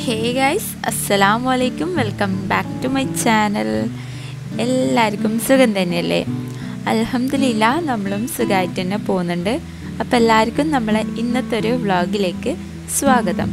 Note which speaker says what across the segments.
Speaker 1: Hey guys, assalamu alaikum. Welcome back to my channel. എല്ലാവർക്കും സുഖം തന്നെയല്ലേ? അൽഹംദുലില്ലാ നമ്മളും സുഖമായിട്ട് തന്നെ പോകുന്നുണ്ട്. അപ്പോൾ എല്ലാവർക്കും നമ്മളെ ഇന്നത്തെ ഒരു വ്ളോഗിലേക്ക് സ്വാഗതം.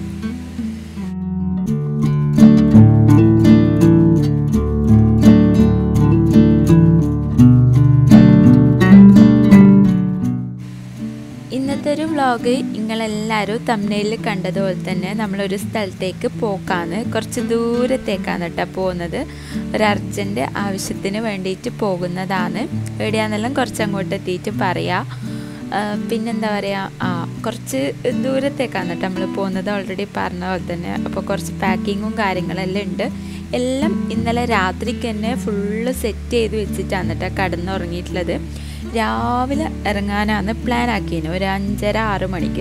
Speaker 1: ഇന്നത്തെ ഒരു വ്ളോഗ് നിങ്ങളെല്ലാവരും തംബ്നെയിലിൽ കണ്ടതുപോലെ തന്നെ നമ്മളൊരു സ്ഥലത്തേക്ക് പോക്കാണ്, കുറച്ച് ദൂരത്തേക്കാണ് കേട്ടോ പോകുന്നത്. ഒരു അർജൻറ്റ് ആവശ്യത്തിന് വേണ്ടിയിട്ട് പോകുന്നതാണ്. എവിടെയാണെന്നെല്ലാം കുറച്ച് അങ്ങോട്ട് എത്തിയിട്ട് പറയാം. പിന്നെന്താ പറയുക, കുറച്ച് ദൂരത്തേക്കാണ് കേട്ടോ നമ്മൾ പോകുന്നത്, ഓൾറെഡി പറഞ്ഞ പോലെ തന്നെ. അപ്പോൾ കുറച്ച് പാക്കിങ്ങും കാര്യങ്ങളെല്ലാം ഉണ്ട്. എല്ലാം ഇന്നലെ രാത്രിക്ക് തന്നെ ഫുള്ള് സെറ്റ് ചെയ്ത് വെച്ചിട്ടാണ് കേട്ടോ കടന്നുറങ്ങിയിട്ടുള്ളത്. രാവിലെ ഇറങ്ങാനാണ് പ്ലാൻ ആക്കിയത്, ഒരു 5:30-6 മണിക്ക്.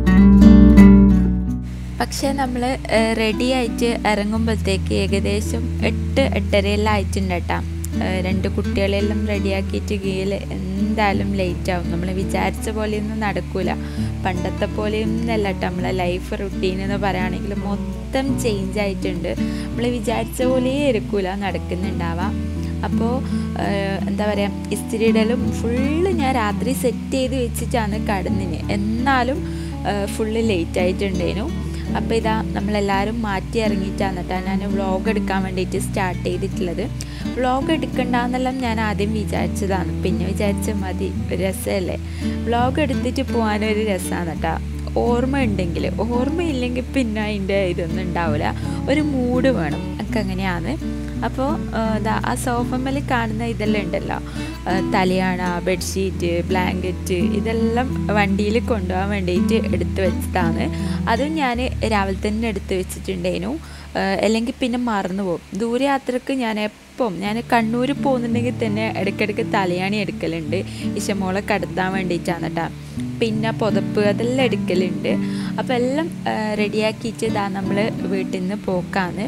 Speaker 1: പക്ഷേ നമ്മൾ റെഡി ആയിട്ട് ഇറങ്ങുമ്പോഴത്തേക്ക് ഏകദേശം 8-8:30 ആയിട്ടുണ്ട് കേട്ടോ. 2 കുട്ടികളെല്ലാം റെഡിയാക്കിയിട്ട് കീഴിൽ എന്തായാലും ലേറ്റ് ആവും. നമ്മൾ വിചാരിച്ച പോലെയൊന്നും നടക്കില്ല. പണ്ടത്തെ പോലെയൊന്നുമല്ല കേട്ടോ നമ്മളെ ലൈഫ് റുട്ടീൻ എന്ന് പറയുകയാണെങ്കിൽ മൊത്തം ചേഞ്ച് ആയിട്ടുണ്ട്. നമ്മൾ വിചാരിച്ച പോലെ ഇരിക്കില്ല നടക്കുന്നുണ്ടാവാം. അപ്പോൾ എന്താ പറയുക, ഇസ്തിരിയിടലും ഫുള്ള് ഞാൻ രാത്രി സെറ്റ് ചെയ്ത് വെച്ചിട്ടാണ് കടന്നിന്. എന്നാലും ഫുള്ള് ലേറ്റ് ആയിട്ടുണ്ടേനു. അപ്പോൾ ഇതാ നമ്മളെല്ലാവരും മാറ്റി ഇറങ്ങിയിട്ടാണ് കേട്ടോ ഞാൻ വ്ളോഗ് എടുക്കാൻ വേണ്ടിയിട്ട് സ്റ്റാർട്ട് ചെയ്തിട്ടുള്ളത്. വ്ളോഗ് എടുക്കണ്ടെന്നെല്ലാം ഞാൻ ആദ്യം വിചാരിച്ചതാണ്, പിന്നെ വിചാരിച്ച മതി, ഒരു രസമല്ലേ, വ്ളോഗ് എടുത്തിട്ട് പോകാനൊരു രസമാണ് കേട്ടോ. ഓർമ്മ ഉണ്ടെങ്കിൽ, ഓർമ്മയില്ലെങ്കിൽ പിന്നെ അതിൻ്റെ ഇതൊന്നും ഉണ്ടാവില്ല. ഒരു മൂഡ് വേണം, ഒക്കെ അങ്ങനെയാണ്. അപ്പോൾ ആ സോഫമ്മേൽ കാണുന്ന ഇതെല്ലാം ഉണ്ടല്ലോ, തലയാണ, ബെഡ്ഷീറ്റ്, ബ്ലാങ്കറ്റ്, ഇതെല്ലാം വണ്ടിയിൽ കൊണ്ടുപോകാൻ വേണ്ടിയിട്ട് എടുത്ത് വെച്ചതാണ്. അതും ഞാൻ രാവിലെ തന്നെ എടുത്ത് വെച്ചിട്ടുണ്ടേനു, അല്ലെങ്കിൽ പിന്നെ മറന്നു പോകും. ദൂരയാത്രക്ക് ഞാൻ കണ്ണൂർ പോകുന്നുണ്ടെങ്കിൽ തന്നെ ഇടയ്ക്കിടയ്ക്ക് തലയാണി എടുക്കലുണ്ട്, ഇശമോളെ കടത്താൻ വേണ്ടിയിട്ടാണ് കേട്ടോ. പിന്നെ പുതപ്പ് അതെല്ലാം എടുക്കലുണ്ട്. അപ്പോൾ എല്ലാം റെഡിയാക്കിയിട്ട് ഇതാ നമ്മൾ വീട്ടിൽ നിന്ന് പോക്കാണ്.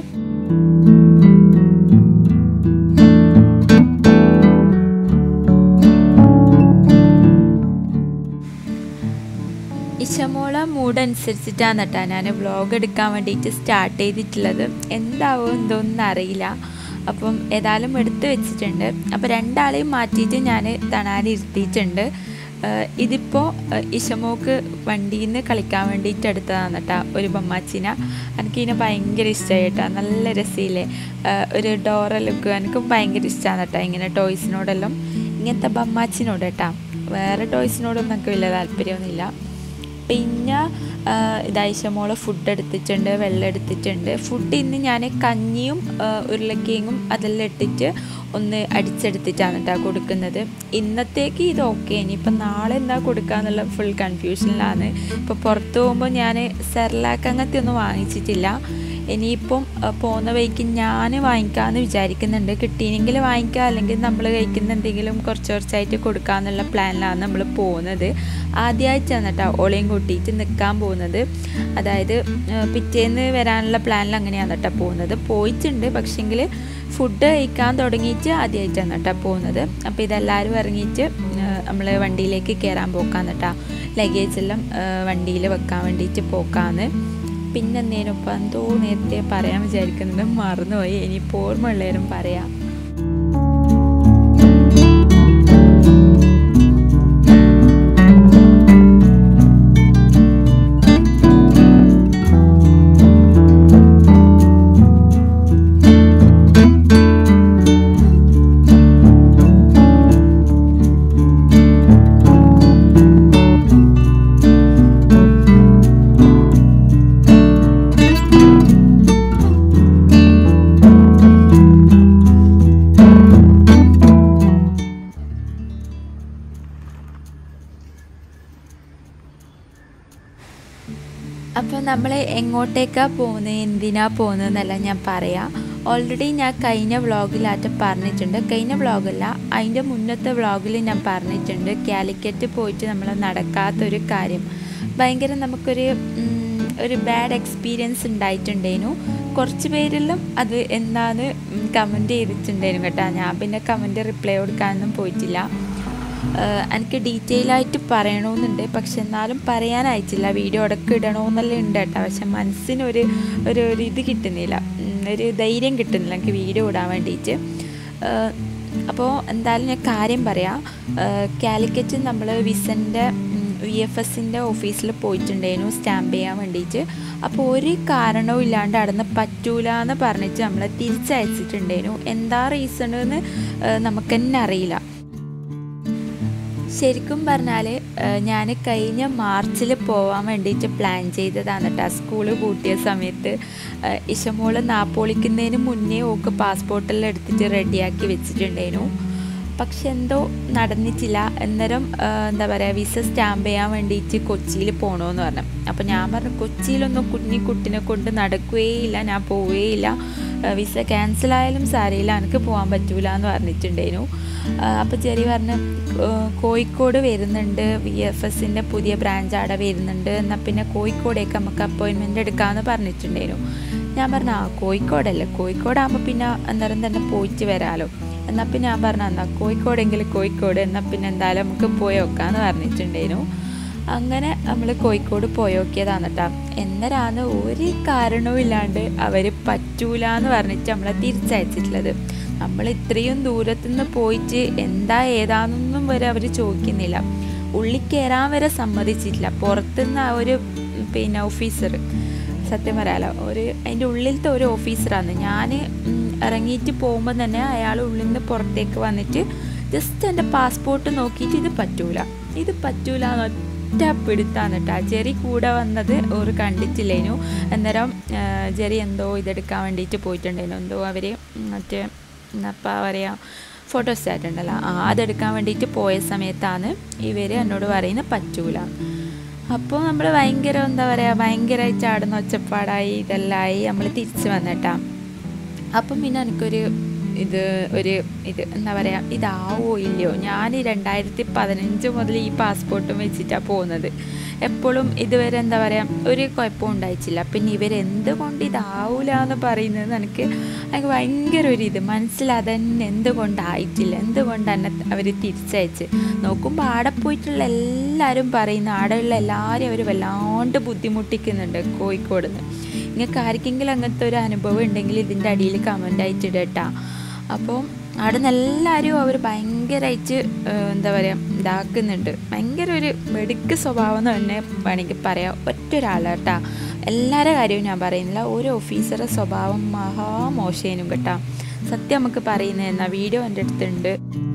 Speaker 1: ഇശമോള മൂഡ് അനുസരിച്ചിട്ടാണ് കേട്ടോ ഞാൻ വ്ളോഗ് എടുക്കാൻ വേണ്ടിയിട്ട് സ്റ്റാർട്ട് ചെയ്തിട്ടുള്ളത്. എന്താവോ എന്തോന്നും അറിയില്ല. അപ്പം ഏതായാലും എടുത്ത് വെച്ചിട്ടുണ്ട്. അപ്പോൾ 2 മാറ്റിയിട്ട് ഞാൻ തണാനിരുത്തിയിട്ടുണ്ട്. ഇതിപ്പോൾ ഇശമോക്ക് വണ്ടിയിൽ നിന്ന് കളിക്കാൻ വേണ്ടിയിട്ട് എടുത്തതാണ് കേട്ടോ ഒരു ബൊമ്മാച്ചിനെ. എനിക്കിതിനെ ഭയങ്കര ഇഷ്ടമായി കേട്ടോ, നല്ല രസമില്ലേ, ഒരു ഡോറ ലുക്ക്. എനിക്കും ഭയങ്കര ഇഷ്ടമാണ് കേട്ടോ ഇങ്ങനെ ടോയ്സിനോടെല്ലാം, ഇങ്ങനത്തെ ബൊമ്മാച്ചിനോട് കേട്ടോ. വേറെ ടോയ്സിനോടൊന്നും എനിക്ക് വലിയ താല്പര്യമൊന്നുമില്ല. പിന്നെ ഇശമോളെ ഫുഡ് എടുത്തിട്ടുണ്ട്, വെള്ളം എടുത്തിട്ടുണ്ട്. ഫുഡ് ഇന്ന് ഞാൻ കഞ്ഞിയും ഉരുളക്കിഴങ്ങും അതെല്ലാം ഇട്ടിട്ട് ഒന്ന് അടിച്ചെടുത്തിട്ടാണ് കേട്ടോ കൊടുക്കുന്നത്. ഇന്നത്തേക്ക് ഇത് ഓക്കെ. ഇനിയിപ്പം നാളെ എന്താ കൊടുക്കുക എന്നുള്ള ഫുൾ കൺഫ്യൂഷനിലാണ്. ഇപ്പോൾ പുറത്ത് പോകുമ്പോൾ ഞാൻ സെർലാക്ക് അങ്ങനത്തെ ഒന്നും വാങ്ങിച്ചിട്ടില്ല. ഇനിയിപ്പം പോകുന്ന വഴിക്ക് ഞാൻ വാങ്ങിക്കാമെന്ന് വിചാരിക്കുന്നുണ്ട്. കിട്ടിയെങ്കിൽ വാങ്ങിക്കുക, അല്ലെങ്കിൽ നമ്മൾ കഴിക്കുന്ന എന്തെങ്കിലും കുറച്ചായിട്ട് കൊടുക്കാമെന്നുള്ള പ്ലാനിലാണ് നമ്മൾ പോകുന്നത്. ആദ്യമായിട്ടാണ് കേട്ടോ ഓളയും കൂട്ടിയിട്ട് നിൽക്കാൻ പോകുന്നത്. അതായത് പിറ്റേന്ന് വരാനുള്ള പ്ലാനിൽ അങ്ങനെയാണ് കേട്ടോ പോകുന്നത്. പോയിട്ടുണ്ട്, പക്ഷേങ്കിൽ ഫുഡ് കഴിക്കാൻ തുടങ്ങിയിട്ട് ആദ്യമായിട്ടാണ് കേട്ടോ പോകുന്നത്. അപ്പോൾ ഇതെല്ലാവരും ഇറങ്ങിയിട്ട് നമ്മൾ വണ്ടിയിലേക്ക് കയറാൻ പോക്കാന്ന് കേട്ടോ. ലഗേജെല്ലാം വണ്ടിയിൽ വെക്കാൻ വേണ്ടിയിട്ട് പോക്കാന്ന്. പിന്നെ എന്തേനും എന്തോ നേരത്തെ പറയാൻ വിചാരിക്കുന്നുണ്ട്, മറന്നുപോയി. ഇനിയിപ്പോൾ ഓർമ്മ ഉള്ളവരും പറയാം. അപ്പോൾ നമ്മൾ എങ്ങോട്ടേക്കാണ് പോകുന്നത്, എന്തിനാണ് പോകുന്നതെന്നല്ല ഞാൻ പറയാം. ഓൾറെഡി ഞാൻ കഴിഞ്ഞ വ്ളോഗിലായിട്ട് പറഞ്ഞിട്ടുണ്ട്. കഴിഞ്ഞ വ്ളോഗല്ല, അതിൻ്റെ മുന്നത്തെ വ്ളോഗിൽ ഞാൻ പറഞ്ഞിട്ടുണ്ട്. കാലിക്കറ്റ് പോയിട്ട് നമ്മൾ നടക്കാത്തൊരു കാര്യം, ഭയങ്കര നമുക്കൊരു ബാഡ് എക്സ്പീരിയൻസ് ഉണ്ടായിട്ടുണ്ടേനു. കുറച്ച് പേരെല്ലാം അത് എന്താന്ന് കമൻറ്റ് ചെയ്തിട്ടുണ്ടായിരുന്നു കേട്ടോ. ഞാൻ പിന്നെ കമൻറ്റ് റിപ്ലൈ കൊടുക്കാനൊന്നും പോയിട്ടില്ല. എനിക്ക് ഡീറ്റെയിൽ ആയിട്ട് പറയണമെന്നുണ്ട്, പക്ഷെ എന്നാലും പറയാനയച്ചില്ല. വീഡിയോ ഇടയ്ക്ക് ഇടണമെന്നെല്ലാം ഉണ്ട് കേട്ടോ. പക്ഷെ മനസ്സിനൊരു ഒരു ഇത് കിട്ടുന്നില്ല, ഒരു ധൈര്യം കിട്ടുന്നില്ല എനിക്ക് വീഡിയോ ഇടാൻ വേണ്ടിയിട്ട്. അപ്പോൾ എന്തായാലും ഞാൻ കാര്യം പറയാം. കാലിക്കറ്റ് നമ്മൾ വിസൻ്റെ VFSൻ്റെ ഓഫീസിൽ പോയിട്ടുണ്ടായിരുന്നു സ്റ്റാമ്പ് ചെയ്യാൻ വേണ്ടിയിട്ട്. അപ്പോൾ ഒരു കാരണവും ഇല്ലാണ്ട് അവിടുന്ന് പറ്റൂല എന്ന് പറഞ്ഞിട്ട് നമ്മളെ തിരിച്ചയച്ചിട്ടുണ്ടായിരുന്നു. എന്താ റീസൺ എന്ന് നമുക്ക് തന്നെ അറിയില്ല. ശരിക്കും പറഞ്ഞാൽ ഞാൻ കഴിഞ്ഞ മാർച്ചിൽ പോകാൻ വേണ്ടിയിട്ട് പ്ലാൻ ചെയ്തതാണ് കേട്ടോ. സ്കൂള് പൂട്ടിയ സമയത്ത് ഇഷമോള് നാപ്പോളിക്കുന്നതിന് മുന്നേ ഓക്ക് പാസ്പോർട്ടെല്ലാം എടുത്തിട്ട് റെഡിയാക്കി വെച്ചിട്ടുണ്ടായിരുന്നു. പക്ഷെ എന്തോ നടന്നിട്ടില്ല. അന്നേരം എന്താ പറയുക, വിസ സ്റ്റാമ്പ് ചെയ്യാൻ വേണ്ടിയിട്ട് കൊച്ചിയിൽ പോകണമെന്ന് പറഞ്ഞു. അപ്പോൾ ഞാൻ പറഞ്ഞു കൊച്ചിയിലൊന്നും കുട്ടിനെ കൊണ്ട് നടക്കുകയില്ല, ഞാൻ പോവുകയില്ല, വിസ ക്യാൻസലായാലും സാരയില്ല, എനിക്ക് പോകാൻ പറ്റൂല എന്ന് പറഞ്ഞിട്ടുണ്ടായിരുന്നു. അപ്പോൾ ചെറി പറഞ്ഞ് കോഴിക്കോട് വരുന്നുണ്ട്, VFSൻ്റെ പുതിയ ബ്രാഞ്ച് അവിടെ വരുന്നുണ്ട്, എന്നാൽ പിന്നെ കോഴിക്കോടേക്ക് നമുക്ക് അപ്പോയിൻമെൻ്റ് എടുക്കാമെന്ന് പറഞ്ഞിട്ടുണ്ടായിരുന്നു. ഞാൻ പറഞ്ഞു കോഴിക്കോടല്ലേ, കോഴിക്കോടാകുമ്പോൾ പിന്നെ അന്നേരം തന്നെ പോയിട്ട് വരാമല്ലോ. എന്നാൽ പിന്നെ ഞാൻ പറഞ്ഞു എന്നാൽ കോഴിക്കോടെങ്കിലും കോഴിക്കോട്, എന്നാൽ പിന്നെ എന്തായാലും നമുക്ക് പോയി നോക്കാമെന്ന് പറഞ്ഞിട്ടുണ്ടായിരുന്നു. അങ്ങനെ നമ്മൾ കോഴിക്കോട് പോയി നോക്കിയതാണ് കേട്ടോ. എന്നരാണ് ഒരു കാരണവും ഇല്ലാണ്ട് അവർ പറ്റൂല എന്ന് പറഞ്ഞിട്ട് നമ്മളെ തിരിച്ചയച്ചിട്ടുള്ളത്. നമ്മൾ ഇത്രയും ദൂരത്തുനിന്ന് പോയിട്ട് എന്താ ഏതാണെന്നൊന്നും വരെ അവർ ചോദിക്കുന്നില്ല. ഉള്ളിൽ കയറാൻ വരെ സമ്മതിച്ചിട്ടില്ല. പുറത്തുനിന്ന് ആ ഒരു ഓഫീസർ, സത്യം പറയാലോ, അതിൻ്റെ ഉള്ളിലത്തെ ഒരു ഓഫീസറാണ്. ഞാൻ ഇറങ്ങിയിട്ട് പോകുമ്പോൾ തന്നെ അയാൾ ഉള്ളിൽ നിന്ന് പുറത്തേക്ക് വന്നിട്ട് ജസ്റ്റ് എൻ്റെ പാസ്പോർട്ട് നോക്കിയിട്ട് ഇത് പറ്റൂല എന്ന് ഒറ്റ പിടുത്താണ് കേട്ടോ. ജെറി കൂടെ വന്നത് ഒരു കണ്ടിട്ടില്ലേനു. അന്നേരം ജെറി എന്തോ ഇതെടുക്കാൻ വേണ്ടിയിട്ട് പോയിട്ടുണ്ടായിരുന്നു. എന്തോ അവർ മറ്റേ എന്നപ്പോൾ പറയുക ഫോട്ടോസ്റ്റാറ്റ് ഉണ്ടല്ലോ, അതെടുക്കാൻ വേണ്ടിയിട്ട് പോയ സമയത്താണ് ഇവർ എന്നോട് പറയുന്നത് പറ്റൂല. അപ്പോൾ നമ്മൾ ഭയങ്കര എന്താ പറയുക, ഭയങ്കരമായിട്ട് ആടുന്ന ഒച്ചപ്പാടായി, ഇതെല്ലാമായി നമ്മൾ തിരിച്ച് വന്നിട്ടാ. അപ്പം പിന്നെ എനിക്കൊരു ഇത് എന്താ പറയുക, ഇതാവോ ഇല്ലയോ. ഞാൻ 2015 മുതൽ ഈ പാസ്പോർട്ടും വെച്ചിട്ടാണ് പോകുന്നത്. എപ്പോഴും ഇതുവരെ എന്താ പറയുക ഒരു കുഴപ്പവും ഉണ്ടായിട്ടില്ല. പിന്നെ ഇവരെന്തുകൊണ്ട് ഇതാവൂല എന്ന് പറയുന്നത് എനിക്ക് ഭയങ്കര ഒരു മനസ്സിലതന്നെ എന്തുകൊണ്ടായിട്ടില്ല, എന്തുകൊണ്ട് തന്നെ അവർ തിരിച്ചയച്ച്. നോക്കുമ്പോൾ ആടെ പോയിട്ടുള്ള എല്ലാവരും പറയുന്ന, ആടെയുള്ള എല്ലാവരും അവർ വല്ലാണ്ട് ബുദ്ധിമുട്ടിക്കുന്നുണ്ട് കോഴിക്കോട് നിന്ന്. നിങ്ങൾക്ക് ആർക്കെങ്കിലും അങ്ങനത്തെ ഒരു അനുഭവം ഉണ്ടെങ്കിൽ ഇതിൻ്റെ അടിയിൽ കമൻ്റായിട്ട് ഇടട്ടാ. അപ്പോൾ അവിടെ നിന്ന് എല്ലാവരും അവർ ഭയങ്കരമായിട്ട് എന്താ പറയുക ഇതാക്കുന്നുണ്ട്. ഭയങ്കര ഒരു വെടുക്ക് സ്വഭാവം എന്ന് തന്നെ വേണമെങ്കിൽ പറയാം. ഒറ്റൊരാളാട്ടാ, എല്ലാവരുടെ കാര്യവും ഞാൻ പറയുന്നില്ല. ഒരു ഓഫീസറുടെ സ്വഭാവം മഹാമോശേനും കേട്ടോ. സത്യം നമുക്ക് പറയുന്നത് എന്നാ, വീഡിയോ എൻ്റെ അടുത്തുണ്ട്.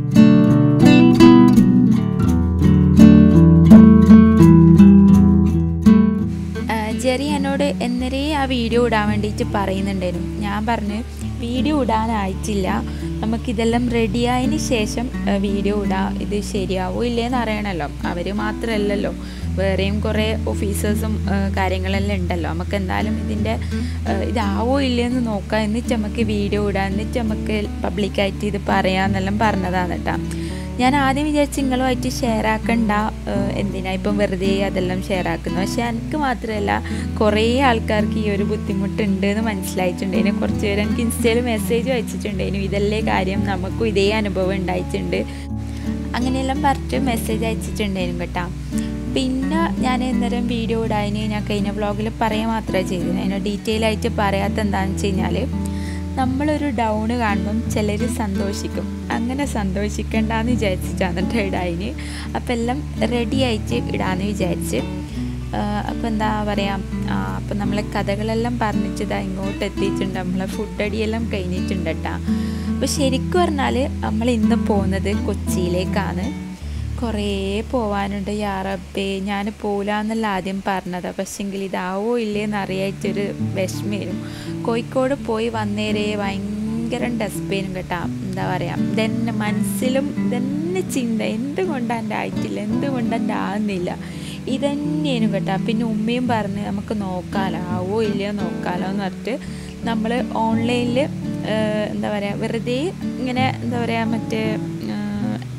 Speaker 1: ജെറി എന്നോട് എന്നരേ ആ വീഡിയോ ഇടാൻ വേണ്ടിയിട്ട് പറയുന്നുണ്ടായിരുന്നു. ഞാൻ പറഞ്ഞ് വീഡിയോ ഇടാനായിട്ടില്ല, നമുക്കിതെല്ലാം റെഡിയായതിന് ശേഷം വീഡിയോ ഇടാം, ഇത് ശരിയാവോ ഇല്ലേന്ന് അറിയണമല്ലോ. അവർ മാത്രമല്ലല്ലോ, വേറെയും കുറേ ഓഫീസേഴ്സും കാര്യങ്ങളെല്ലാം ഉണ്ടല്ലോ. നമുക്ക് എന്തായാലും ഇതിൻ്റെ ഇതാവോ ഇല്ലയെന്ന് നോക്കാം, എന്നിട്ട് നമുക്ക് വീഡിയോ ഇടാം, എന്നിട്ട് നമുക്ക് പബ്ലിക്കായിട്ട് ഇത് പറയാമെന്നെല്ലാം പറഞ്ഞതാണ് കേട്ടോ. ഞാൻ ആദ്യം വിചാരിച്ച് നിങ്ങളുമായിട്ട് ഷെയർ ആക്കണ്ട, എന്തിനാ ഇപ്പം വെറുതെ അതെല്ലാം ഷെയർ ആക്കുന്നത്. പക്ഷേ എനിക്ക് മാത്രമല്ല കുറേ ആൾക്കാർക്ക് ഈ ഒരു ബുദ്ധിമുട്ടുണ്ട് എന്ന് മനസ്സിലായിട്ടുണ്ടായിരുന്നു. കുറച്ച് പേര് എനിക്ക് ഇൻസ്റ്റയിൽ മെസ്സേജ് അയച്ചിട്ടുണ്ടായിരുന്നു, ഇതല്ലേ കാര്യം, നമുക്കും ഇതേ അനുഭവം ഉണ്ടായിട്ടുണ്ട്, അങ്ങനെയെല്ലാം പറഞ്ഞിട്ട് മെസ്സേജ് അയച്ചിട്ടുണ്ടായിരുന്നു കേട്ടോ. പിന്നെ ഞാൻ അന്നേരം വീഡിയോ ഇടാന് ഞാൻ കഴിഞ്ഞ വ്ളോഗിൽ പറയുക മാത്രമേ ചെയ്തിരുന്നു. അതിന് ഡീറ്റെയിൽ ആയിട്ട് പറയാത്ത എന്താണെന്ന് വെച്ച് കഴിഞ്ഞാൽ, നമ്മളൊരു ഡൗണ് കാണുമ്പം ചിലർ സന്തോഷിക്കും, അങ്ങനെ സന്തോഷിക്കണ്ടെന്ന് വിചാരിച്ചിട്ടാണ് കേട്ടോ ഇടാന്. അപ്പം എല്ലാം റെഡി ആയിട്ട് ഇടാമെന്ന് വിചാരിച്ച്. അപ്പം എന്താ പറയുക, അപ്പം നമ്മളെ കഥകളെല്ലാം പറഞ്ഞിട്ട് ഇങ്ങോട്ട് എത്തിയിട്ടുണ്ട്, നമ്മളെ ഫുഡ് അടിയെല്ലാം കഴിഞ്ഞിട്ടുണ്ട് കേട്ടോ. അപ്പോൾ ശരിക്കും പറഞ്ഞാൽ നമ്മൾ ഇന്ന് പോകുന്നത് കൊച്ചിയിലേക്കാണ്. കുറേ പോവാനുണ്ട്. യാ റബ്ബേ, ഞാൻ പോകില്ല എന്നല്ല ആദ്യം പറഞ്ഞതാണ്, പക്ഷെങ്കിൽ ഇതാവോ ഇല്ലേന്ന് അറിയായിട്ടൊരു വിഷമേനും. കോഴിക്കോട് പോയി വന്നേരെ ഭയങ്കര ഡെസ്പേനും കേട്ടോ. എന്താ പറയുക, ഇതന്നെ മനസ്സിലും ഇതന്നെ ചിന്ത, എന്തുകൊണ്ടാണ് എൻ്റെ ആയിട്ടില്ല, എന്തുകൊണ്ടാണ് എൻ്റെ ആകുന്നില്ല, ഇതന്നെയാണ് കേട്ടോ. പിന്നെ ഉമ്മയും പറഞ്ഞ് നമുക്ക് നോക്കാമല്ലോ, ആവോ ഇല്ലയോ നോക്കാമല്ലോ എന്ന് പറഞ്ഞിട്ട് നമ്മൾ ഓൺലൈനിൽ എന്താ പറയുക വെറുതെ ഇങ്ങനെ എന്താ പറയുക മറ്റേ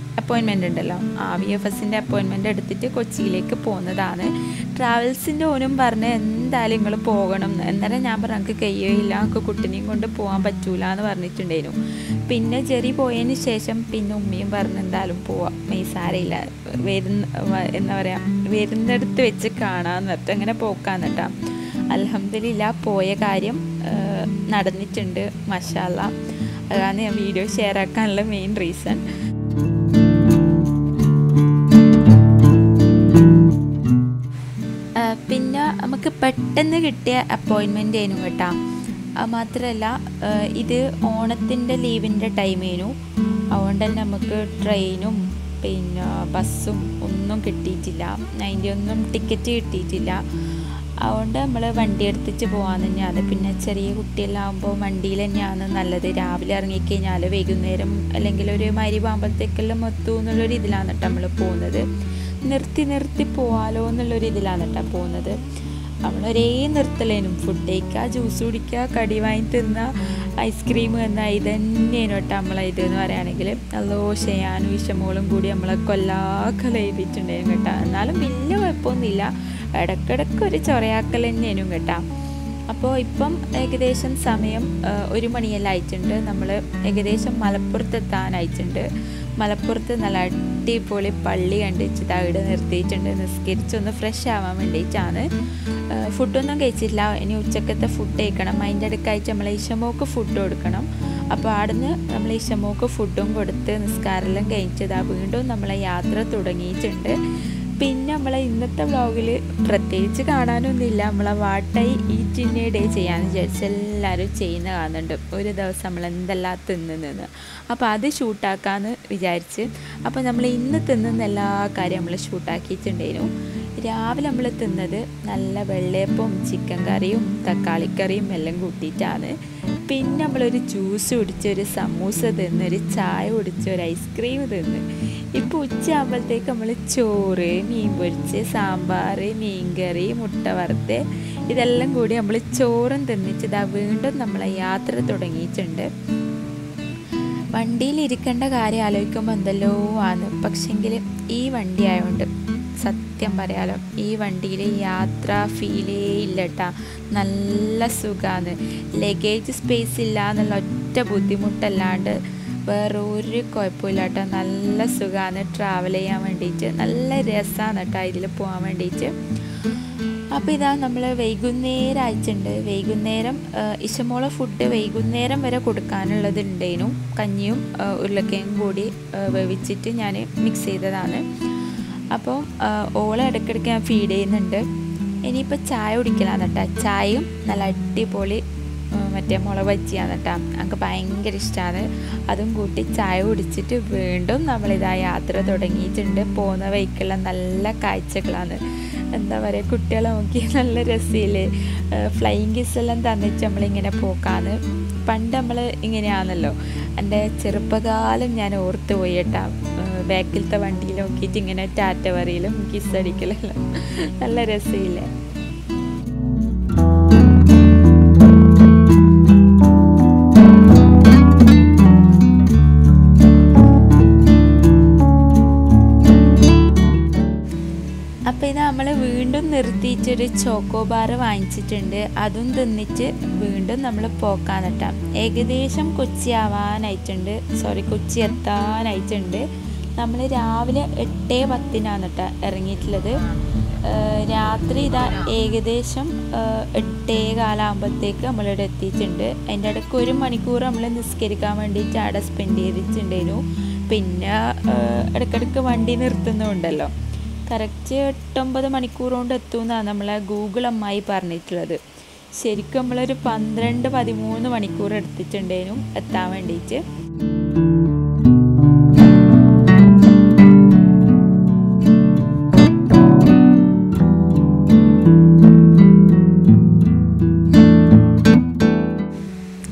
Speaker 1: അപ്പോയിൻമെൻ്റ് ഉണ്ടല്ലോ, VFSൻ്റെ അപ്പോയിൻമെൻ്റ് എടുത്തിട്ട് കൊച്ചിയിലേക്ക് പോകുന്നതാണ്. ട്രാവൽസിൻ്റെ ഓനും പറഞ്ഞ് എന്തായാലും നിങ്ങൾ പോകണം എന്ന്. എന്നാലും ഞാൻ പറഞ്ഞു നമുക്ക് കഴിയില്ല, നമുക്ക് കുട്ടിനെയും കൊണ്ട് പോകാൻ പറ്റൂല എന്ന് പറഞ്ഞിട്ടുണ്ടായിരുന്നു. പിന്നെ ജെറി പോയതിന് ശേഷം പിന്നെ ഉമ്മയും പറഞ്ഞ് എന്തായാലും പോവാം, മെയ്സാരയില്ല, എന്താ പറയുക, വരുന്നിടത്ത് വെച്ച് കാണാമെന്ന് പറഞ്ഞിട്ട് അങ്ങനെ പോക്കാന്ന്. അൽഹംദുലില്ലാ പോയ കാര്യം നടന്നിട്ടുണ്ട്, മാഷാ അല്ലാഹ്. അതാണ് ഞാൻ വീഡിയോ ഷെയർ ആക്കാനുള്ള മെയിൻ റീസൺ. പിന്നെ നമുക്ക് പെട്ടെന്ന് കിട്ടിയ അപ്പോയിൻമെൻ്റ് ആയിരുന്നു കേട്ടോ. മാത്രമല്ല ഇത് ഓണത്തിൻ്റെ ലീവിൻ്റെ ടൈമേനു, അതുകൊണ്ട് തന്നെ നമുക്ക് ട്രെയിനും പിന്നെ ബസ്സും ഒന്നും കിട്ടിയിട്ടില്ല, അതിൻ്റെ ഒന്നും ടിക്കറ്റ് കിട്ടിയിട്ടില്ല. അതുകൊണ്ട് നമ്മൾ വണ്ടി എടുത്തിട്ട് പോകാൻ തന്നെയാണ്. പിന്നെ ചെറിയ കുട്ടിയെല്ലാം ആകുമ്പോൾ വണ്ടിയിൽ തന്നെയാണ് നല്ലത്. രാവിലെ ഇറങ്ങിക്കഴിഞ്ഞാൽ വൈകുന്നേരം അല്ലെങ്കിൽ ഒരു മരിവാകുമ്പോഴത്തേക്കെല്ലാം എത്തൂ എന്നുള്ളൊരു ഇതിലാണ് കേട്ടോ നമ്മൾ പോകുന്നത്. നിർത്തി പോകാലോ എന്നുള്ളൊരു ഇതിലാണ് കേട്ടോ പോകുന്നത്. നമ്മളൊരേ നിർത്തലേനും, ഫുഡ് കഴിക്കുക, ജ്യൂസ് കുടിക്കുക, കടി വാങ്ങി തിന്നുക, ഐസ്ക്രീം തിന്നുക, ഇത് തന്നെയാണ് കേട്ടോ നമ്മളെ ഇതെന്ന് പറയുകയാണെങ്കിൽ. നല്ലോ ചെയ്യാനും വിഷമോളും കൂടി നമ്മളെ കൊല്ലാക്കൽ എഴുതിയിട്ടുണ്ടായിരുന്നു കേട്ടോ. എന്നാലും വലിയ കുഴപ്പമൊന്നുമില്ല, ഇടയ്ക്കിടയ്ക്ക് ഒരു ചൊറയാക്കൽ തന്നെയാനും കേട്ടോ. അപ്പോൾ ഇപ്പം ഏകദേശം സമയം 1 മണിയെല്ലാം ആയിട്ടുണ്ട്. നമ്മൾ ഏകദേശം മലപ്പുറത്തെത്താനായിട്ടുണ്ട്. മലപ്പുറത്ത് നല്ല അടിപൊളി പള്ളി കണ്ടിട്ട് അവിടെ നിർത്തിയിട്ടുണ്ട്. നിസ്കരിച്ചൊന്ന് ഫ്രഷ് ആവാൻ വേണ്ടിയിട്ടാണ്. ഫുഡൊന്നും കഴിച്ചിട്ടില്ല, ഇനി ഉച്ചക്കത്തെ ഫുഡ് കഴിക്കണം. അതിൻ്റെ അടുക്കായിട്ട് നമ്മൾ ഇഷമോക്ക് ഫുഡ് കൊടുക്കണം. അപ്പോൾ അവിടുന്ന് നമ്മൾ ഇഷമോക്ക് ഫുഡും കൊടുത്ത് നിസ്കാരമെല്ലാം കഴിച്ചതാ വീണ്ടും നമ്മളെ യാത്ര തുടങ്ങിയിട്ടുണ്ട്. പിന്നെ നമ്മളെ ഇന്നത്തെ വ്ളോഗിൽ പ്രത്യേകിച്ച് കാണാനൊന്നുമില്ല. നമ്മളെ വാട്ടായി ഈറ്റിൻ്റെ ഡേ ചെയ്യാമെന്ന് വിചാരിച്ച് എല്ലാവരും ചെയ്യുന്ന കാണുന്നുണ്ട്. ഒരു ദിവസം നമ്മൾ എന്തെല്ലാം തിന്നുന്നത്, അപ്പോൾ അത് ഷൂട്ടാക്കാമെന്ന് വിചാരിച്ച്. അപ്പോൾ നമ്മൾ ഇന്ന് തിന്നുന്ന എല്ലാ കാര്യം നമ്മൾ ഷൂട്ടാക്കിയിട്ടുണ്ടായിരുന്നു. രാവിലെ നമ്മൾ തിന്നത് നല്ല വെള്ളയപ്പവും ചിക്കൻ കറിയും തക്കാളിക്കറിയും എല്ലാം കൂട്ടിയിട്ടാണ്. പിന്നെ നമ്മളൊരു ജ്യൂസ് കുടിച്ച്, ഒരു സമൂസ തിന്ന്, ഒരു ചായ കുടിച്ച്, ഒരു ഐസ്ക്രീം തിന്ന്. ഇപ്പോൾ ഉച്ചയാകുമ്പോഴത്തേക്ക് നമ്മൾ ചോറ്, മീൻ പൊരിച്ച്, സാമ്പാർ, മീൻകറി, മുട്ട വറുത്ത്, ഇതെല്ലാം കൂടി നമ്മൾ ചോറും തിന്നിച്ച് ഇതാ വീണ്ടും നമ്മളെ യാത്ര തുടങ്ങിയിട്ടുണ്ട്. വണ്ടിയിലിരിക്കേണ്ട കാര്യം ആലോചിക്കുമ്പോൾ എന്തെല്ലോ ആണ്. പക്ഷെങ്കിൽ ഈ വണ്ടി ആയതുകൊണ്ട് സത്യം പറയാലോ, ഈ വണ്ടിയിൽ യാത്ര ഫീലേ ഇല്ല കേട്ടോ. നല്ല സുഖമാണ്. ലഗേജ് സ്പേസ് ഇല്ല എന്നുള്ള ഒറ്റ ബുദ്ധിമുട്ടല്ലാണ്ട് വേറെ ഒരു കുഴപ്പമില്ല കേട്ടോ. നല്ല സുഖമാണ് ട്രാവൽ ചെയ്യാൻ വേണ്ടിയിട്ട്, നല്ല രസമാണ് കേട്ടോ ഇതിൽ പോകാൻ വേണ്ടിയിട്ട്. അപ്പോൾ ഇതാ നമ്മൾ വൈകുന്നേരം അയച്ചിട്ടുണ്ട്. വൈകുന്നേരം ഇഷമോളെ ഫുഡ് വൈകുന്നേരം വരെ കൊടുക്കാനുള്ളത് ഉണ്ടായിരുന്നു. കഞ്ഞിയും ഉരുളക്കിഴങ്ങും കൂടി വേവിച്ചിട്ട് ഞാൻ മിക്സ് ചെയ്തതാണ്. അപ്പോൾ ഓളെ ഇടയ്ക്കിടയ്ക്ക് ഞാൻ ഫീഡ് ചെയ്യുന്നുണ്ട്. ഇനിയിപ്പോൾ ചായ കുടിക്കലാണ് കേട്ടോ. ചായയും നല്ല അടിപൊളി മറ്റേ മുളക് ബജിയാണ് കേട്ടോ, എനിക്ക് ഭയങ്കര ഇഷ്ടമാണ്. അതും കൂട്ടി ചായ കുടിച്ചിട്ട് വീണ്ടും നമ്മളിതാ യാത്ര തുടങ്ങിയിട്ടുണ്ട്. പോകുന്ന വഴിക്കുള്ള നല്ല കാഴ്ചകളാണ്. എന്താ പറയുക, കുട്ടികളെ നോക്കി നല്ല രസമില്ലേ. ഫ്ലൈയിങ് കിസ് എല്ലാം തന്നിട്ട് നമ്മളിങ്ങനെ പോക്കാന്ന്. പണ്ട് നമ്മൾ ഇങ്ങനെയാണല്ലോ. എൻ്റെ ചെറുപ്പകാലം ഞാൻ ഓർത്ത് പോയി കേട്ടോ. ബാക്കിലത്തെ വണ്ടിയിൽ നോക്കിയിട്ട് ഇങ്ങനെ ടാറ്റ പറയലും കിസ് അടിക്കലെല്ലാം നല്ല രസമില്ലേ. അപ്പോൾ ഇത് നമ്മൾ വീണ്ടും നിർത്തിയിട്ടൊരു ചോക്കോബാർ വാങ്ങിച്ചിട്ടുണ്ട്. അതും തിന്നിട്ട് വീണ്ടും നമ്മൾ പോക്കാൻ നട്ടാം. ഏകദേശം കൊച്ചി എത്താനായിട്ടുണ്ട്. നമ്മൾ രാവിലെ 8:10 കേട്ടോ ഇറങ്ങിയിട്ടുള്ളത്. രാത്രി ഇതാ ഏകദേശം 8:15 നമ്മളിവിടെ എത്തിയിട്ടുണ്ട്. അതിൻ്റെ ഇടയ്ക്ക് 1 മണിക്കൂർ നമ്മൾ നിസ്കരിക്കാൻ വേണ്ടിയിട്ട് അവിടെ സ്പെൻഡ് ചെയ്തിട്ടുണ്ടായിരുന്നു. പിന്നെ ഇടയ്ക്കിടയ്ക്ക് വണ്ടി നിർത്തുന്നുണ്ടല്ലോ. കറക്റ്റ് 8-9 മണിക്കൂർ കൊണ്ട് എത്തുമെന്നാണ് നമ്മളെ ഗൂഗിൾ അമ്മായി പറഞ്ഞിട്ടുള്ളത്. ശരിക്കും നമ്മളൊരു 12-13 മണിക്കൂർ എടുത്തിട്ടുണ്ടായിരുന്നു എത്താൻ വേണ്ടിയിട്ട്. ഇനി ഇതാ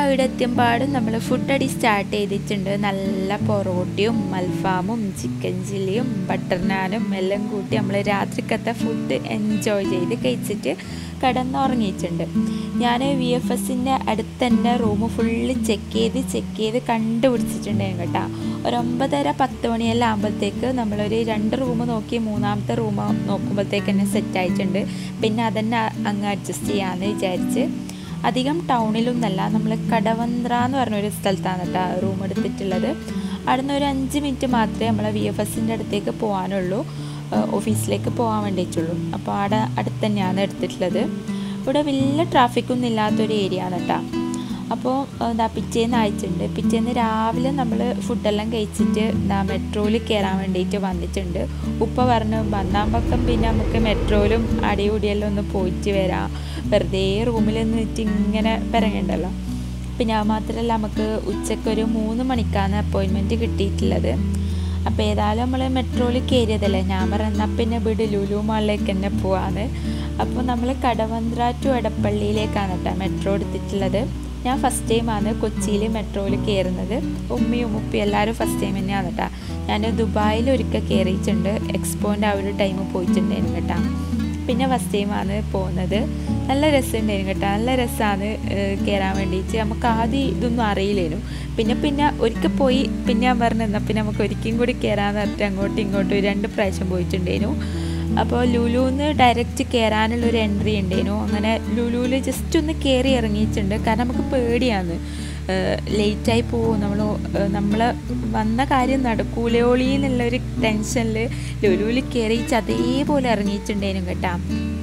Speaker 1: ഇവിടെ എത്തിയപാടും നമ്മൾ ഫുഡ് അടി സ്റ്റാർട്ട് ചെയ്തിട്ടുണ്ട്. നല്ല പൊറോട്ടയും അൽഫാമും ചിക്കൻ ചില്ലിയും ബട്ടർ നാനും എല്ലാം കൂട്ടി നമ്മൾ രാത്രിക്കത്തെ ഫുഡ് എൻജോയ് ചെയ്ത് കഴിച്ചിട്ട് കിടന്നുറങ്ങിയിട്ടുണ്ട്. ഞാൻ VFSൻ്റെ അടുത്ത് തന്നെ റൂം ഫുള്ള് ചെക്ക് ചെയ്ത് കണ്ടുപിടിച്ചിട്ടുണ്ടായിരുന്നു കേട്ടോ. ഒരു 9:30-10 മണിയെല്ലാം ആകുമ്പോഴത്തേക്ക് നമ്മളൊരു 2 റൂം നോക്കി 3ാമത്തെ റൂം നോക്കുമ്പോഴത്തേക്ക് തന്നെ സെറ്റായിട്ടുണ്ട്. പിന്നെ അതന്നെ അങ്ങ് അഡ്ജസ്റ്റ് ചെയ്യാമെന്ന് വിചാരിച്ച്. അധികം ടൗണിലൊന്നല്ല, നമ്മൾ കടവന്ത്ര എന്ന് പറഞ്ഞൊരു സ്ഥലത്താണ് കേട്ടോ റൂം എടുത്തിട്ടുള്ളത്. അവിടെ നിന്ന് ഒരു 5 മിനിറ്റ് മാത്രമേ നമ്മളെ VFSൻ്റെ അടുത്തേക്ക് പോകാനുള്ളൂ, ഓഫീസിലേക്ക് പോകാൻ വേണ്ടിയിട്ടുള്ളൂ. അപ്പോൾ അവിടെ അടുത്ത് തന്നെയാണ് എടുത്തിട്ടുള്ളത്. ഇവിടെ വലിയ ട്രാഫിക്കൊന്നും ഇല്ലാത്തൊരു ഏരിയ ആണ് കേട്ടോ. അപ്പോൾ പിറ്റേന്ന് അയച്ചിട്ടുണ്ട്. പിറ്റേന്ന് രാവിലെ നമ്മൾ ഫുഡെല്ലാം കഴിച്ചിട്ട് മെട്രോയിൽ കയറാൻ വേണ്ടിയിട്ട് വന്നിട്ടുണ്ട്. ഉപ്പ പറഞ്ഞു വന്നാൻ പക്കം പിന്നെ നമുക്ക് മെട്രോയിലും അടികൂടിയെല്ലാം ഒന്ന് പോയിട്ട് വരാം, വെറുതെ റൂമിൽ നിന്നിട്ട് ഇങ്ങനെ പിറങ്ങണ്ടല്ലോ. പിന്നെ അത് മാത്രമല്ല നമുക്ക് ഉച്ചക്കൊരു 3 മണിക്കാണ് അപ്പോയിൻമെൻറ്റ് കിട്ടിയിട്ടുള്ളത്. അപ്പോൾ ഏതായാലും നമ്മൾ മെട്രോയിൽ കയറിയതല്ലേ, ഞാൻ പറഞ്ഞാൽ പിന്നെ വീട് ലുലു മാളിലേക്ക് തന്നെ പോവാന്ന്. അപ്പോൾ നമ്മൾ കടവന്ത്ര ടു എടപ്പള്ളിയിലേക്കാണ് കേട്ടോ മെട്രോ എടുത്തിട്ടുള്ളത്. ഞാൻ ഫസ്റ്റ് ടൈമാണ് കൊച്ചിയിൽ മെട്രോയിൽ കയറുന്നത്. ഉമ്മയും ഉപ്പയും എല്ലാവരും ഫസ്റ്റ് ടൈം തന്നെയാണ് കേട്ടോ. ഞാൻ ദുബായിൽ ഒരിക്കൽ കയറിയിട്ടുണ്ട്, എക്സ്പോൻ്റെ ആ ഒരു ടൈം പോയിട്ടുണ്ടായിരുന്നു കേട്ടോ. പിന്നെ ഫസ്റ്റ് ടൈമാണ് പോകുന്നത്. നല്ല രസമുണ്ടായിരുന്നു കേട്ടോ. നല്ല രസമാണ് കയറാൻ വേണ്ടിയിട്ട്. നമുക്ക് ആദ്യം ഇതൊന്നും അറിയില്ലേനു. പിന്നെ ഒരിക്കൽ പോയി പിന്നെ ഞാൻ പറഞ്ഞു എന്നാൽ പിന്നെ നമുക്ക് ഒരിക്കലും കൂടി കയറാമെന്ന് പറഞ്ഞിട്ട് അങ്ങോട്ടും ഇങ്ങോട്ടും 2 പ്രാവശ്യം പോയിട്ടുണ്ടായിരുന്നു. അപ്പോൾ ലുലുന്ന് ഡയറക്റ്റ് കയറാനുള്ളൊരു എൻട്രി ഉണ്ടായിരുന്നു. അങ്ങനെ ലുലുവിൽ ജസ്റ്റ് ഒന്ന് കയറി ഇറങ്ങിയിട്ടുണ്ട്. കാരണം നമുക്ക് പേടിയാണ്, ലേറ്റായി പോകും, നമ്മൾ വന്ന കാര്യം നടക്കൂലോളി എന്നുള്ളൊരു ടെൻഷനിൽ ലുലുവിൽ കയറിച്ച് അതേപോലെ ഇറങ്ങിയിട്ടുണ്ടായിരുന്നു കേട്ടോ.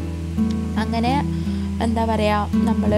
Speaker 1: അങ്ങനെ എന്താ പറയുക, നമ്മൾ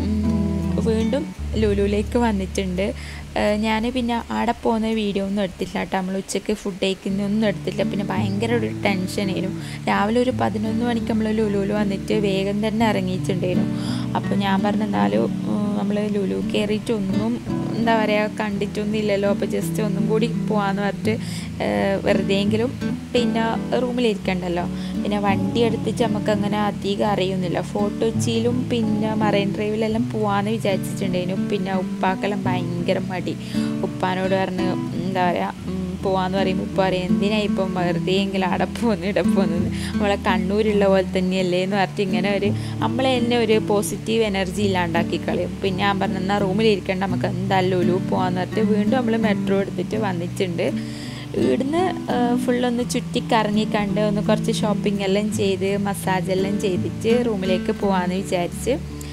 Speaker 1: വീണ്ടും ലുലുവിലേക്ക് വന്നിട്ടുണ്ട്. ഞാൻ പിന്നെ അവിടെ പോകുന്ന വീഡിയോ ഒന്നും എടുത്തില്ല കേട്ടോ. നമ്മൾ ഉച്ചയ്ക്ക് ഫുഡ് കഴിക്കുന്നൊന്നും എടുത്തില്ല. പിന്നെ ഭയങ്കര ഒരു ടെൻഷനായിരുന്നു. രാവിലെ ഒരു 11 മണിക്ക് നമ്മൾ ലുലുവിൽ വന്നിട്ട് വേഗം തന്നെ ഇറങ്ങിയിട്ടുണ്ടായിരുന്നു. അപ്പോൾ ഞാൻ പറഞ്ഞെന്നാലും നമ്മൾ ലുലു കയറിയിട്ടൊന്നും എന്താ പറയുക കണ്ടിട്ടൊന്നും ഇല്ലല്ലോ, അപ്പോൾ ജസ്റ്റ് ഒന്നും കൂടി പോകാമെന്ന് പറഞ്ഞിട്ട് വെറുതെയെങ്കിലും പിന്നെ റൂമിലിരിക്കണ്ടല്ലോ. പിന്നെ വണ്ടി എടുത്തിട്ട് നമുക്കങ്ങനെ അധികം അറിയുന്നില്ല. ഫോർട്ട് കൊച്ചിയിലും പിന്നെ മറൈൻ ഡ്രൈവിലെല്ലാം പോകാമെന്ന് വിചാരിച്ചിട്ടുണ്ടായിരുന്നു. പിന്നെ ഉപ്പാക്കെല്ലാം ഭയങ്കര മടി. ഉപ്പാനോട് പറഞ്ഞ് എന്താ പറയുക പോകാമെന്ന് പറയുമ്പോൾ ഉപ്പ പറയും എന്തിനാ ഇപ്പം വെറുതെയെങ്കിലും അവിടെ പോകുന്നു നമ്മളെ കണ്ണൂരുള്ള പോലെ തന്നെയല്ലേ എന്ന് പറഞ്ഞിട്ട് ഇങ്ങനെ നമ്മളെ തന്നെ ഒരു പോസിറ്റീവ് എനർജി ഇല്ലാണ്ടാക്കി കളയും. പിന്നെ ഞാൻ പറഞ്ഞു എന്നാൽ റൂമിലിരിക്കേണ്ട നമുക്ക് എന്തായാലും ലുലു പോകാമെന്ന് പറഞ്ഞിട്ട് വീണ്ടും നമ്മൾ മെട്രോ എടുത്തിട്ട് വന്നിട്ടുണ്ട്. ഇവിടുന്ന് ഫുള്ളൊന്ന് ചുറ്റിക്കറങ്ങി കണ്ട് ഒന്ന് കുറച്ച് ഷോപ്പിംഗ് എല്ലാം ചെയ്ത് മസാജെല്ലാം ചെയ്തിട്ട് റൂമിലേക്ക് പോകാമെന്ന് വിചാരിച്ച്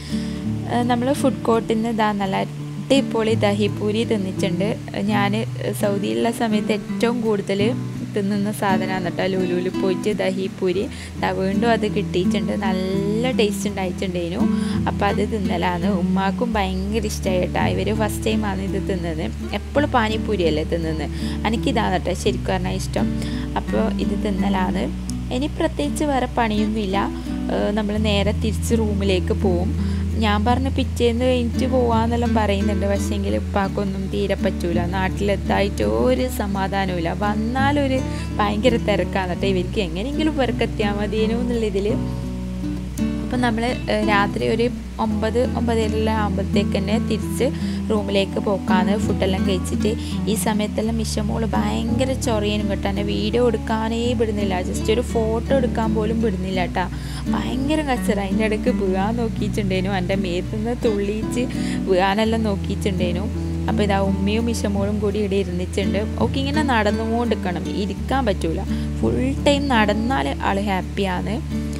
Speaker 1: നമ്മൾ ഫുഡ് കോർട്ടിൽ നിന്ന് നല്ല അടിപൊളി ദഹിപൂരി തിന്നിട്ടുണ്ട്. ഞാൻ സൗദിയിലുള്ള സമയത്ത് ഏറ്റവും കൂടുതൽ തിന്നുന്ന സാധനമാണ് കേട്ടോ ലുലുവിൽ പോയിട്ട് ദഹിപൂരി. വീണ്ടും അത് കിട്ടിയിട്ടുണ്ട്, നല്ല ടേസ്റ്റ് ഉണ്ടായിട്ടുണ്ടായിരുന്നു. അപ്പോൾ അത് തിന്നലാണ്. ഉമ്മാക്കും ഭയങ്കര ഇഷ്ടമായി കേട്ടോ. ഇവർ ഫസ്റ്റ് ടൈമാണ് ഇത് തിന്നത്. എപ്പോഴും പാനിപ്പൂരിയല്ലേ തിന്നുന്നത്, എനിക്കിതാണ് കേട്ടോ ശരിക്കും പറഞ്ഞാൽ ഇഷ്ടം. അപ്പോൾ ഇത് തിന്നലാണ്. ഇനി പ്രത്യേകിച്ച് വേറെ പണിയൊന്നുമില്ല, നമ്മൾ നേരെ തിരിച്ച് റൂമിലേക്ക് പോവും. ഞാൻ പറഞ്ഞ പിറ്റേന്ന് കഴിഞ്ഞിട്ട് പോകാമെന്നെല്ലാം പറയുന്നുണ്ട്. പക്ഷേങ്കിൽ ഉപ്പാക്കൊന്നും തീരെ പറ്റൂല. നാട്ടിലെത്തായിട്ട് ഒരു സമാധാനമില്ല. വന്നാലൊരു ഭയങ്കര തിരക്കാണ് കേട്ടോ. ഇവർക്ക് എങ്ങനെയെങ്കിലും പെരക്കെത്തിയാൽ മതിയേനു എന്നുള്ള ഇതിൽ. അപ്പം നമ്മൾ രാത്രി ഒരു 9-9:30 ആകുമ്പോഴത്തേക്ക് തന്നെ തിരിച്ച് റൂമിലേക്ക് പോക്കാന്ന് ഫുഡെല്ലാം കഴിച്ചിട്ട്. ഈ സമയത്തെല്ലാം മിഷമോൾ ഭയങ്കര ചൊറിയനും കേട്ടോ. എന്നെ വീഡിയോ എടുക്കാനേ വിടുന്നില്ല, ജസ്റ്റ് ഒരു ഫോട്ടോ എടുക്കാൻ പോലും വിടുന്നില്ല കേട്ടോ. ഭയങ്കര കച്ചറ. അതിൻ്റെ ഇടയ്ക്ക് വീഴാൻ നോക്കിയിട്ടുണ്ടേനു, എൻ്റെ മേത്തുനിന്ന് തുള്ളിച്ച് വീഴാനെല്ലാം നോക്കിയിട്ടുണ്ടേനു. അപ്പോൾ ഇതാ ഉമ്മയും മിഷമോളും കൂടി ഇവിടെ ഇരുന്നിട്ടുണ്ട്. ഓക്കെ, ഇങ്ങനെ നടന്നുകൊണ്ടിരിക്കണം, ഇരിക്കാൻ പറ്റൂല. ഫുൾ ടൈം നടന്നാൽ ആൾ ഹാപ്പിയാണ്.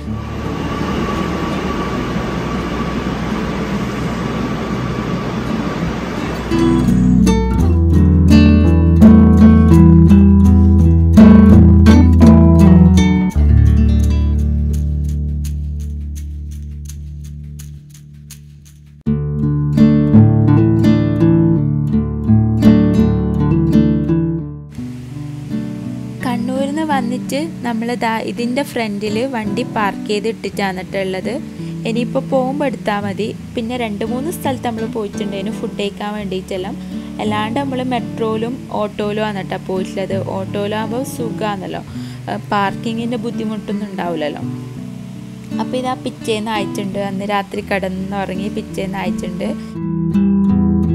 Speaker 1: കണ്ണൂരിൽ നിന്ന് വന്നിട്ട് നമ്മൾ ഇതിൻ്റെ ഫ്രണ്ടിൽ വണ്ടി പാർക്ക് ചെയ്ത് ഇട്ടിട്ടാണിട്ടുള്ളത്. ഇനിയിപ്പോൾ പോകുമ്പോൾ എടുത്താൽ മതി. പിന്നെ 2-3 സ്ഥലത്ത് നമ്മൾ പോയിട്ടുണ്ടായിരുന്നു ഫുഡ് കഴിക്കാൻ വേണ്ടിയിട്ടെല്ലാം. അല്ലാണ്ട് നമ്മൾ മെട്രോയിലും ഓട്ടോയിലും ആണ് കേട്ടോ പോയിട്ടുള്ളത്. ഓട്ടോയിലാകുമ്പോൾ സുഖമാണല്ലോ, പാർക്കിങ്ങിൻ്റെ ബുദ്ധിമുട്ടൊന്നും ഉണ്ടാവില്ലല്ലോ. അപ്പോൾ ഇതാ പിറ്റേന്ന് ആയിട്ടുണ്ട്. അന്ന് രാത്രി കിടന്നുറങ്ങി പിറ്റേന്ന് ആയിട്ടുണ്ട്.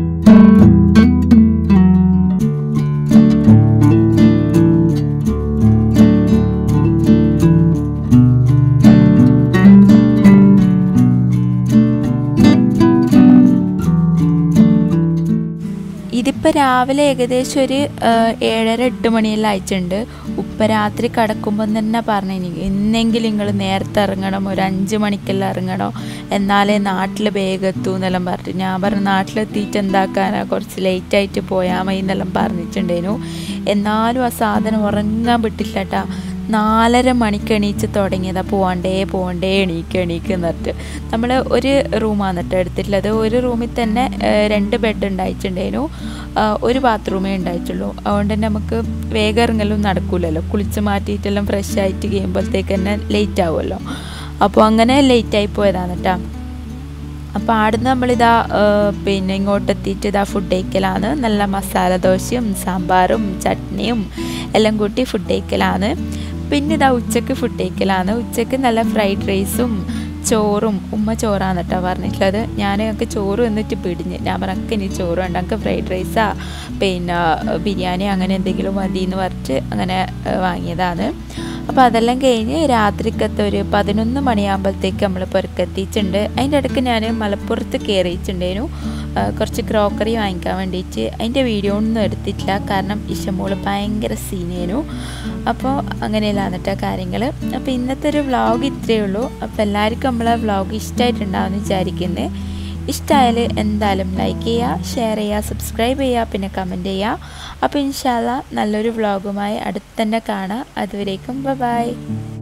Speaker 1: അപ്പോൾ രാവിലെ ഏകദേശം ഒരു 7:30-8 മണിയെല്ലാം അയച്ചിട്ടുണ്ട്. ഉപ്പ രാത്രി കിടക്കുമ്പം തന്നെ പറഞ്ഞു, ഇന്നെങ്കിലും നിങ്ങൾ നേരത്തെ ഇറങ്ങണം, ഒരു 5 മണിക്കെല്ലാം ഇറങ്ങണം, എന്നാലേ നാട്ടിൽ വേഗം എത്തൂ എന്നെല്ലാം പറഞ്ഞു. ഞാൻ പറഞ്ഞു നാട്ടിലെത്തിയിട്ട് എന്താക്കാനാ, കുറച്ച് ലേറ്റായിട്ട് പോയാൽ മതി എന്നെല്ലാം പറഞ്ഞിട്ടുണ്ടേനു. എന്നാലും ആ സാധനം ഉറങ്ങാൻ വിട്ടില്ല കേട്ടോ. 4:30 മണിക്ക് എണീച്ച് തുടങ്ങിയതാ, പോകണ്ടേ എണീക്ക് എന്നിട്ട്. നമ്മൾ ഒരു റൂമാണ് കേട്ടോ എടുത്തിട്ടുള്ളത്. ഒരു റൂമിൽ തന്നെ 2 ബെഡ് ഉണ്ടായിട്ടുണ്ടേനു, ഒരു ബാത്റൂമേ ഉണ്ടായിട്ടുള്ളൂ. അതുകൊണ്ട് തന്നെ നമുക്ക് വേഗം ഇറങ്ങലും നടക്കൂലല്ലോ. കുളിച്ച് മാറ്റിയിട്ടെല്ലാം ഫ്രഷ് ആയിട്ട് കഴിയുമ്പോഴത്തേക്ക് തന്നെ ലേറ്റ് ആവുമല്ലോ. അപ്പോൾ അങ്ങനെ ലേറ്റായി പോയതാണ് കേട്ടോ. അപ്പോൾ ആടുന്ന് നമ്മളിതാ പിന്നെ ഇങ്ങോട്ടെത്തിയിട്ട് ഇതാ ഫുഡ് കഴിക്കലാണ്. നല്ല മസാല ദോശയും സാമ്പാറും ചട്നിയും എല്ലാം കൂട്ടി ഫുഡ് കഴിക്കലാണ്. പിന്നെ ഇതാ ഉച്ചയ്ക്ക് ഫുഡ് കഴിക്കലാണ്. ഉച്ചയ്ക്ക് നല്ല ഫ്രൈഡ് റൈസും ചോറും, ഉമ്മ ചോറാണ് കേട്ടോ പറഞ്ഞിട്ടുള്ളത്. ഞങ്ങൾക്ക് ചോറ് വന്നിട്ട് പിടിഞ്ഞ്, ഞാൻ പറഞ്ഞ ഇനി ചോറ് വേണ്ട, എനിക്ക് ഫ്രൈഡ് റൈസാ പിന്നെ ബിരിയാണി അങ്ങനെ എന്തെങ്കിലും മതി എന്ന് പറഞ്ഞിട്ട് അങ്ങനെ വാങ്ങിയതാണ്. അപ്പോൾ അതെല്ലാം കഴിഞ്ഞ് രാത്രിക്കത്തെ ഒരു 11 മണിയാകുമ്പോഴത്തേക്ക് നമ്മൾ പുറത്തെത്തിയിട്ടുണ്ട്. അതിൻ്റെ ഇടയ്ക്ക് ഞാൻ മലപ്പുറത്ത് കയറിയിട്ടുണ്ടേനു കുറച്ച് ക്രോക്കറി വാങ്ങിക്കാൻ വേണ്ടിയിട്ട്. അതിൻ്റെ വീഡിയോ ഒന്നും എടുത്തിട്ടില്ല, കാരണം ഇഷമോള് ഭയങ്കര സീനേനു. അപ്പോൾ അങ്ങനെയല്ലാന്ന് കേട്ടോ കാര്യങ്ങൾ. അപ്പോൾ ഇന്നത്തെ ഒരു വ്ളോഗ് ഇത്രയേ ഉള്ളൂ. അപ്പോൾ എല്ലാവർക്കും നമ്മളെ വ്ളോഗ് ഇഷ്ടമായിട്ടുണ്ടാവുമെന്ന് വിചാരിക്കുന്നത്. ഇഷ്ടമായാൽ എന്തായാലും ലൈക്ക് ചെയ്യുക, ഷെയർ ചെയ്യുക, സബ്സ്ക്രൈബ് ചെയ്യുക, പിന്നെ കമൻറ്റ് ചെയ്യുക. അപ്പോൾ ഇൻഷാ അല്ലാഹ് നല്ലൊരു വ്ളോഗുമായി അടുത്ത് തന്നെ കാണാം. അതുവരേക്കും ബൈ.